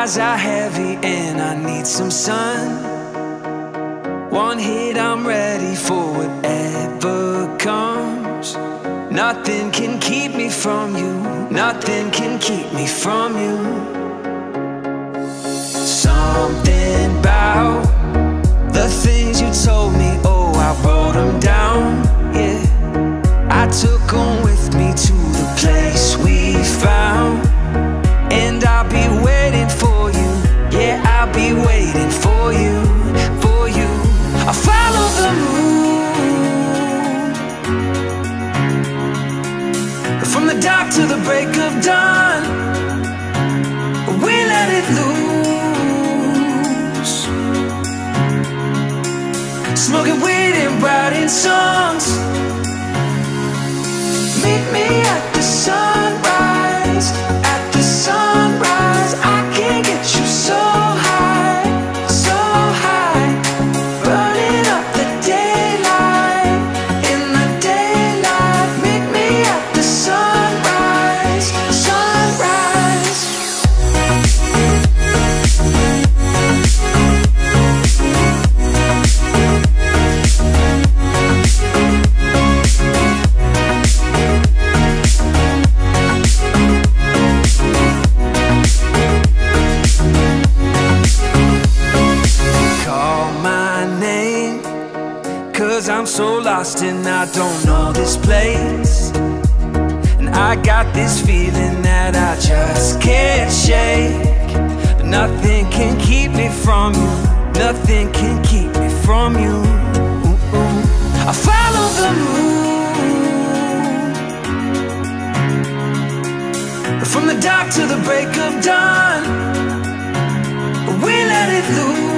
eyes are heavy and I need some sun. One hit, I'm ready for whatever comes. Nothing can keep me from you. Nothing can keep me from you. Something about the things you told me, oh, I wrote them down, yeah. I took them with me to the place we found. And I'll be waiting for you, yeah, I'll be waiting for you, for you. I'll follow the moon from the dark to the break of dawn. We let it loose, smoking weed and writing songs. Meet me at the sunrise, at the sunrise. I can get you so high, so high. Burning up the daylight, in the daylight. Meet me at the sunrise, sunrise. I'm so lost and I don't know this place. And I got this feeling that I just can't shake. But nothing can keep me from you. Nothing can keep me from you. I follow the moon from the dark to the break of dawn. We let it loose,